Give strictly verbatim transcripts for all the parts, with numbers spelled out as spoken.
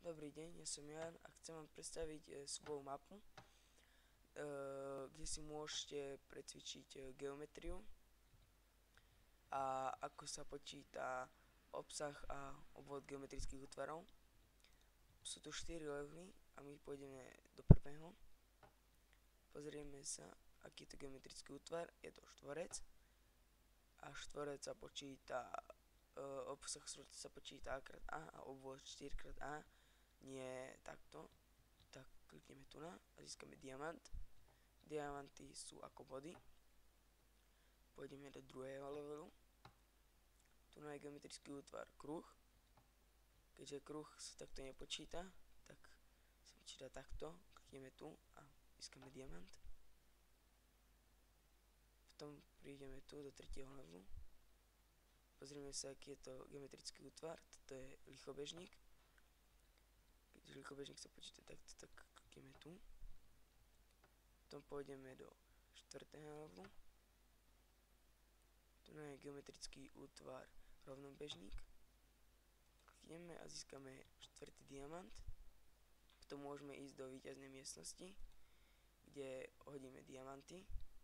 Dobrý deň, ja som Jan a chcem vám predstaviť e, svoju mapu, e, kde si môžete precvičiť e, geometriu a ako sa počíta obsah a obvod geometrických útvarov. Sú tu štyri levely a my pôjdeme do prvého. Pozrieme sa, aký je to geometrický útvar. Je to štvorec a štvorec sa počíta, e, obsah štvorca sa počíta a krát a a obvod štyri krát a. Nie takto, tak klikneme tu na a získame diamant. Diamanty sú ako body. Pôjdeme do druhého levelu. Tu je geometrický útvar kruh. Keďže kruh sa takto nepočíta, tak sa počíta takto. Klikneme tu a získame diamant. Potom prídeme tu do tretieho levelu. Pozrieme sa, aký je to geometrický útvar. Toto je lichobežník. Keďže lichobežník sa počíta takto, tak klikneme tu. Potom pôjdeme do štvrtého levelu. Tu je geometrický útvar rovnobežník. Klikneme a získame štvrtý diamant. Potom môžeme ísť do víťaznej miestnosti, kde hodíme diamanty.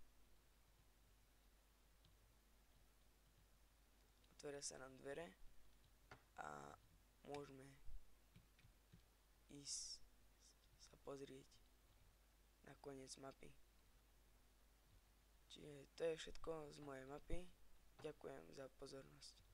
Otvoria sa nám dvere a môžeme ísť sa pozrieť na koniec mapy. Čiže to je všetko z mojej mapy. Ďakujem za pozornosť.